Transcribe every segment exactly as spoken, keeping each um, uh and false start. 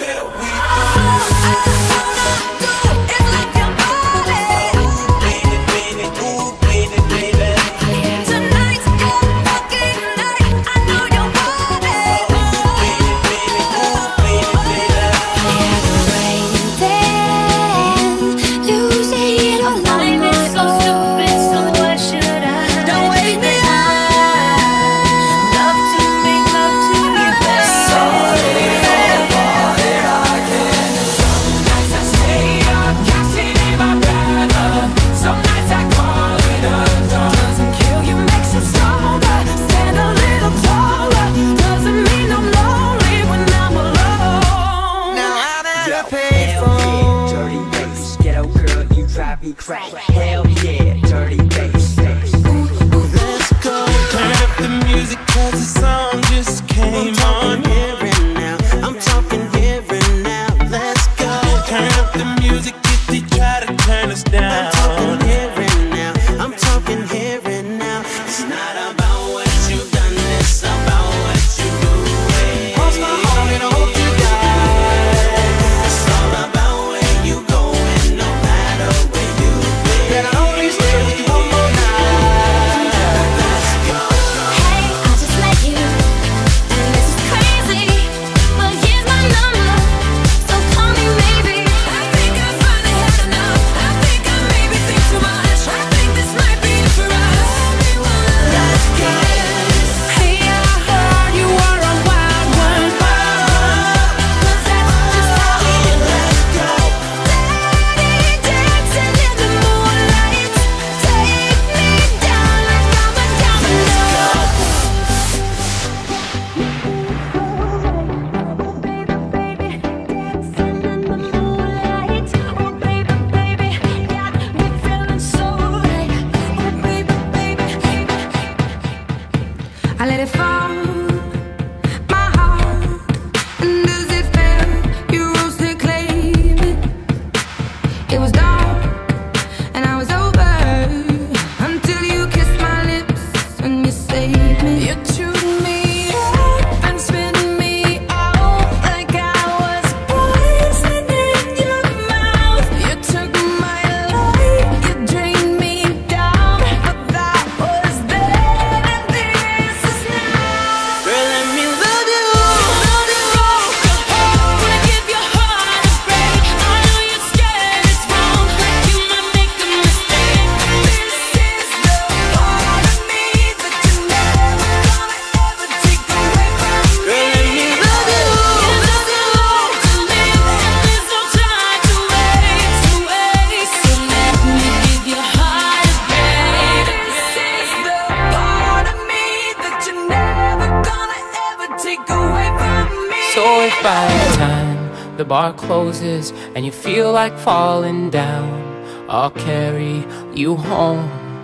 Crack. Hell yeah, dirty bass. Let's go. Turn up the music cause the song just came on. Here and now, I'm talking here and now. Let's go. Turn up the music if they try to turn us down. I'm talking here and now, I'm talking here and now. It's not about what you've done, it's about what you do. Cross my heart and I hope you die. It's all about where you going, no matter where you been. And I only stay with you one more night. Let's go. Hey, I just met you, and this is crazy, but here's my number, so call me maybe. I think I finally had enough. I think I maybe think too much. I think this might be it for us. Let's go. Hey, I heard you were a wild one. Cause that's just how it is. Let's go. Steady dancing in the moonlight. Take me down like I'm a domino. I let it fall, my heart, and as it fell, you rose to claim it. It was dark, and I was over, until you kissed my lips and you saved me. You chewed me up and spit me out like I was poison in your mouth. You took my life, you drained me down, but that was then and this is now. Girl, let me love you. Love you, wanna give your heart a break. I know you're scared it's wrong, like you might make a mistake. This is the part of me that you never gonna ever take away from me. Girl, let me love you. There's nothing left to live, and there's no time to waste, to waste. So let me give your heart a break. This is the part of me that you're never gonna ever take away from me. So if by the time the bar closes and you feel like falling down, I'll carry you home.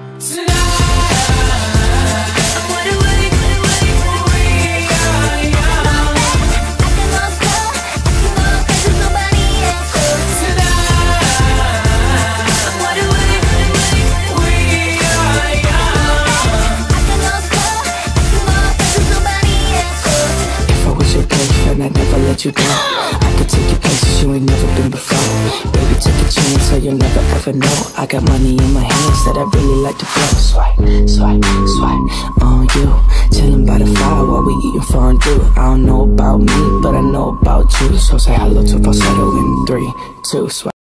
If I was your girlfriend, I'd never let you go. I could take you places you ain't never been before. Baby, take a chance so you'll never ever know. I got money in my hands that I really like to blow. Swipe, swipe, swipe on you. Chillin' by the fire while we eating fondue. I don't know about me, but I know about you. So say hello to falsetto in three, two, swipe.